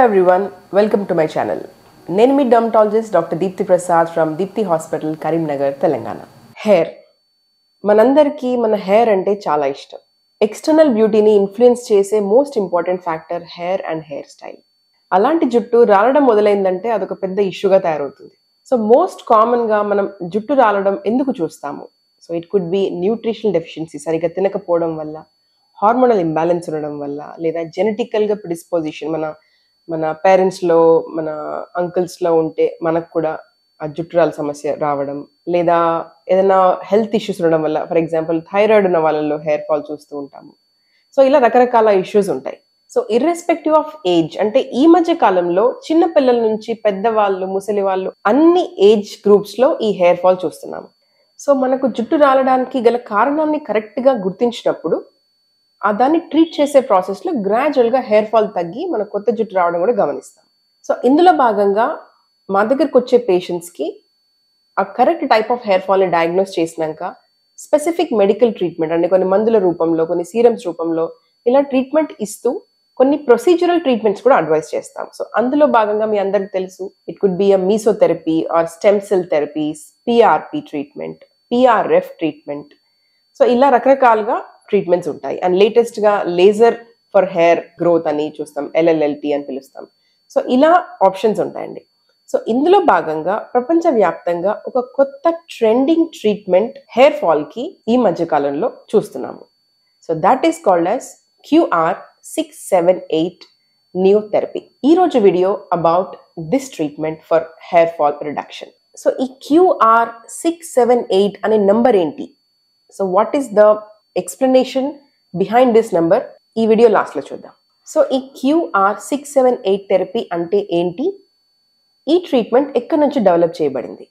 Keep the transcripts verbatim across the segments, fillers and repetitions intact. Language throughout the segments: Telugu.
Hello everyone, welcome to my channel. నేను మీ dermatologist doctor Deepthi Prasad from Deepthi hospital Karimnagar Telangana. Hair మనందరికీ మన హెయిర్ అంటే చాలా ఇష్టం. ఎక్స్టర్నల్ బ్యూటీని ఇన్ఫ్లుయెన్స్ చేసే most important factor hair and hair style. అలాంటి జుట్టు రాలడం మొదలైందంటే అదొక పెద్ద ఇష్యూగా తయారవుతుంది. సో మోస్ట్ కామన్గా మనం జుట్టు రాలడం ఎందుకు చూస్తాము? So it could be nutritional deficiency, సరిగ్గా తినకపోవడం వల్ల, హార్మోనల్ ఇంబ్యాలెన్స్ ఉండడం వల్ల, లేదా జెనెటికల్గా ప్రిడిస్పోజిషన్, మన మన పేరెంట్స్లో మన అంకుల్స్లో ఉంటే మనకు కూడా ఆ జుట్టురాల సమస్య రావడం, లేదా ఏదైనా హెల్త్ ఇష్యూస్ ఉండడం వల్ల, ఫర్ ఎగ్జాంపుల్ థైరాయిడ్ ఉన్న వాళ్ళలో హెయిర్ ఫాల్ చూస్తూ ఉంటాము. సో ఇలా రకరకాల ఇష్యూస్ ఉంటాయి. సో ఇర్రెస్పెక్టివ్ ఆఫ్ ఏజ్, అంటే ఈ మధ్య కాలంలో చిన్న పిల్లల నుంచి పెద్దవాళ్ళు, ముసలి వాళ్ళు, అన్ని ఏజ్ గ్రూప్స్లో ఈ హెయిర్ ఫాల్ చూస్తున్నాము. సో మనకు జుట్టు రాలడానికి గల కారణాన్ని కరెక్ట్గా గుర్తించినప్పుడు ఆ దాన్ని ట్రీట్ చేసే ప్రాసెస్లో గ్రాడ్యువల్గా హెయిర్ ఫాల్ తగ్గి మన కొత్త జుట్టు రావడం కూడా గమనిస్తాం. సో ఇందులో భాగంగా మా దగ్గరకు వచ్చే పేషెంట్స్కి ఆ కరెక్ట్ టైప్ ఆఫ్ హెయిర్ ఫాల్ని డయాగ్నోస్ చేసినాక స్పెసిఫిక్ మెడికల్ ట్రీట్మెంట్, అంటే కొన్ని మందుల రూపంలో, కొన్ని సీరమ్స్ రూపంలో ఇలా ట్రీట్మెంట్ ఇస్తూ కొన్ని ప్రొసీజరల్ ట్రీట్మెంట్స్ కూడా అడ్వైస్ చేస్తాం. సో అందులో భాగంగా మీ అందరికి తెలుసు, it could be a mesotherapy or stem cell therapies, PRP treatment, PRF treatment. So ఇలా రకరకాలుగా ట్రీట్మెంట్స్ ఉంటాయి. అండ్ లేటెస్ట్గా లేజర్ ఫర్ హెయిర్ గ్రోత్ అని చూస్తాం, ఎల్ఎల్ఎల్టీ అని పిలుస్తాం. సో ఇలా ఆప్షన్స్ ఉంటాయండి. సో ఇందులో భాగంగా ప్రపంచవ్యాప్తంగా ఒక కొత్త ట్రెండింగ్ ట్రీట్మెంట్ హెయిర్ ఫాల్కి ఈ మధ్య కాలంలో చూస్తున్నాము. So that is called as QR six seven eight neotherapy. ఈ రోజు video about this treatment for hair fall reduction. So ఈ క్యూఆర్ సిక్స్ సెవెన్ ఎయిట్ అనే నంబర్ ఏంటి? So what is the explanation behind this number? ఈ వీడియో లాస్ట్లో చూద్దాం. సో ఈ QR six seven eight therapy అంటే ఏంటి? ఈ ట్రీట్మెంట్ ఎక్కడి నుంచి డెవలప్ చేయబడింది?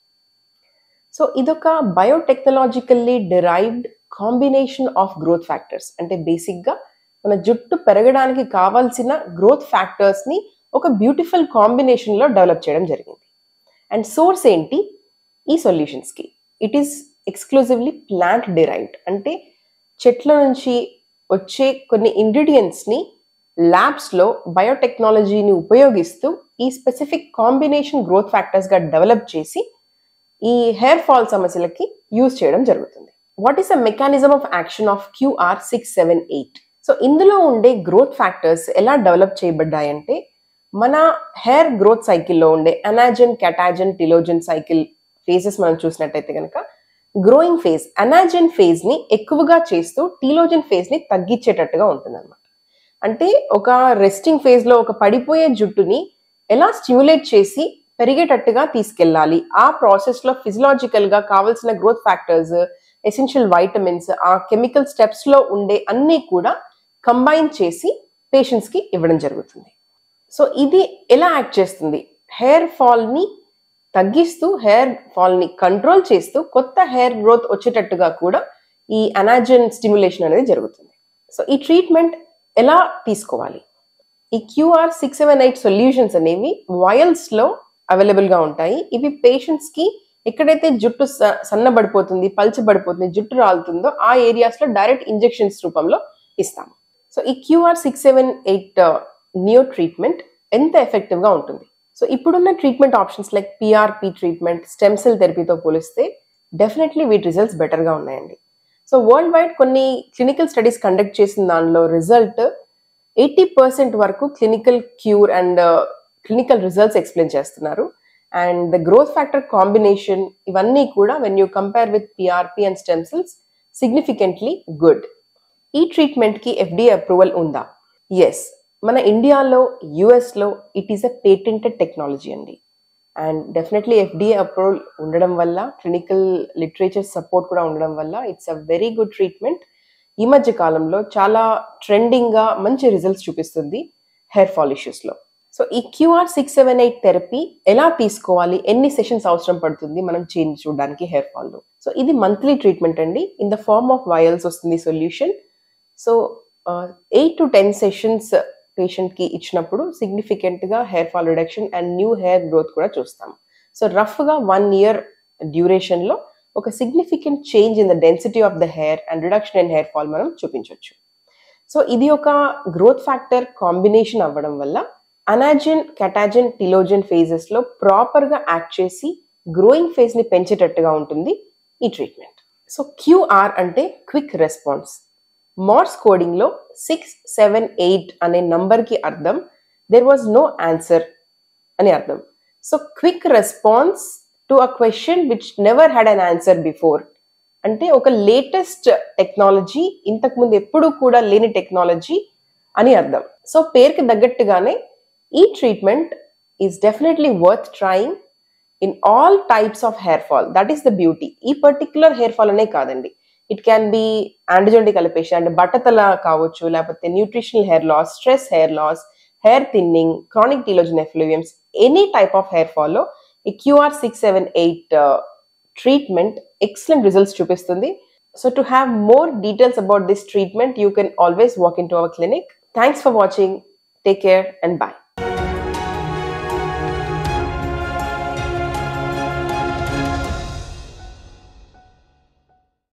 సో ఇదొక biotechnologically derived combination of growth factors. అంటే బేసిక్గా మన జుట్టు పెరగడానికి కావాల్సిన గ్రోత్ ఫ్యాక్టర్స్ని ఒక బ్యూటిఫుల్ కాంబినేషన్లో డెవలప్ చేయడం జరిగింది. అండ్ సోర్స్ ఏంటి ఈ సొల్యూషన్స్కి? It is exclusively plant derived. అంటే చెట్ల నుంచి వచ్చే కొన్ని ఇంగ్రీడియంట్స్ని ల్యాబ్స్లో బయోటెక్నాలజీని ఉపయోగిస్తూ ఈ స్పెసిఫిక్ కాంబినేషన్ గ్రోత్ ఫ్యాక్టర్స్గా డెవలప్ చేసి ఈ హెయిర్ ఫాల్ సమస్యలకి యూజ్ చేయడం జరుగుతుంది. What is the mechanism of action of QR six seven eight? So ఇందులో ఉండే గ్రోత్ ఫ్యాక్టర్స్ ఎలా డెవలప్ చేయబడ్డాయంటే, మన హెయిర్ గ్రోత్ సైకిల్లో ఉండే అనాజన్, కెటాజన్, టిలోజన్ సైకిల్ ఫేజెస్ మనం చూసినట్టయితే కనుక గ్రోయింగ్ ఫేజ్ అనాజన్ ఫేజ్ ని ఎక్కువగా చేస్తూ టీలోజన్ ఫేజ్ ని తగ్గించేటట్టుగా ఉంటుంది అనమాట. అంటే ఒక రెస్టింగ్ ఫేజ్ లో ఒక పడిపోయే జుట్టుని ఎలా స్టిమ్యులేట్ చేసి పెరిగేటట్టుగా తీసుకెళ్ళాలి, ఆ ప్రాసెస్ లో ఫిజియలాజికల్ గా కావాల్సిన గ్రోత్ ఫ్యాక్టర్స్, ఎసెన్షియల్ వైటమిన్స్, ఆ కెమికల్ స్టెప్స్ లో ఉండే అన్ని కూడా కంబైన్ చేసి పేషెంట్స్ కి ఇవ్వడం జరుగుతుంది. సో ఇది ఎలా యాక్ట్ చేస్తుంది? హెయిర్ ఫాల్ ని తగ్గిస్తూ, హెయిర్ ఫాల్ ని కంట్రోల్ చేస్తూ కొత్త హెయిర్ గ్రోత్ వచ్చేటట్టుగా కూడా ఈ అనాజన్ స్టిమ్యులేషన్ అనేది జరుగుతుంది. సో ఈ ట్రీట్మెంట్ ఎలా తీసుకోవాలి? ఈ QR six seven eight solutions అనేవి వయల్స్ లో అవైలబుల్ గా ఉంటాయి. ఇవి పేషెంట్స్ కి ఎక్కడైతే జుట్టు సన్నబడిపోతుంది, పల్చబడిపోతుంది, జుట్టు రాలుతుందో ఆ ఏరియాస్ లో డైరెక్ట్ ఇంజెక్షన్స్ రూపంలో ఇస్తాము. సో ఈ QR six seven eight neo treatment ఎంత ఎఫెక్టివ్ గా ఉంటుంది? సో ఇప్పుడున్న treatment options like PRP treatment, stem cell థెరపీతో పోలిస్తే డెఫినెట్లీ వీటి రిజల్ట్స్ బెటర్గా ఉన్నాయండి. సో వరల్డ్ వైడ్ కొన్ని క్లినికల్ స్టడీస్ కండక్ట్ చేసిన దానిలో రిజల్ట్ ఎయిటీ పర్సెంట్ వరకు clinical cure and clinical results explain చేస్తున్నారు. And the growth factor combination, ఇవన్నీ కూడా when you compare with PRP and stem cells significantly good. ఈ ట్రీట్మెంట్కి ఎఫ్డిఏ అప్రూవల్ ఉందా? ఎస్, మన ఇండియాలో, యుఎస్లో it is a patented technology అండి. అండ్ డెఫినెట్లీ ఎఫ్డిఏ అప్రూవల్ ఉండడం వల్ల, క్లినికల్ లిటరేచర్ సపోర్ట్ కూడా ఉండడం వల్ల it's a very good treatment. ఈ మధ్య కాలంలో చాలా ట్రెండింగ్గా మంచి రిజల్ట్స్ చూపిస్తుంది హెయిర్ ఫాల్ ఇష్యూస్లో. సో ఈ QR six seven eight therapy ఎలా తీసుకోవాలి, ఎన్ని సెషన్స్ అవసరం పడుతుంది మనం చేంజ్ చూడడానికి హెయిర్ ఫాల్లో? సో ఇది మంత్లీ ట్రీట్మెంట్ అండి. In the form of vials వస్తుంది solution. So eight to ten sessions పేషెంట్కి ఇచ్చినప్పుడు సిగ్నిఫికెంట్గా hair fall reduction and new hair growth కూడా చూస్తాం. సో రఫ్గా వన్ ఇయర్ డ్యూరేషన్లో ఒక significant change in the density of the hair and reduction in hair fall మనం చూపించవచ్చు. సో ఇది ఒక గ్రోత్ ఫ్యాక్టర్ కాంబినేషన్ అవ్వడం వల్ల అనాజిన్, కెటాజిన్, టిలోజిన్ ఫేజెస్ లో ప్రాపర్ గా యాక్ట్ చేసి గ్రోయింగ్ ఫేజ్ ని పెంచేటట్టుగా ఉంటుంది ఈ ట్రీట్మెంట్. సో క్యూఆర్ అంటే క్విక్ రెస్పాన్స్. మార్స్ కోడింగ్ లో సిక్స్ సెవెన్ ఎయిట్ అనే నంబర్ కి అర్థం దెర్ వాజ్ నో ఆన్సర్ అని అర్థం. So quick response to a question which never had an answer before అంటే ఒక లేటెస్ట్ టెక్నాలజీ, ఇంతకుముందు ఎప్పుడూ కూడా లేని టెక్నాలజీ అని అర్థం. సో పేరుకి తగ్గట్టుగానే ఈ treatment is definitely worth trying in all types of hair fall. That is the beauty. ఈ పర్టిక్యులర్ హెయిర్ ఫాల్ అనే కాదండి, it can be androgenic alopecia అంటే బట్టతల కావచ్చు, లేకపోతే nutritional hair loss, stress hair loss, hair thinning, chronic telogen effluviums, any type of hair fall లో ఈ QR six seven eight treatment excellent results చూపిస్తుంది. So to have more details about this treatment you can always walk into our clinic. Thanks for watching. Take care and by.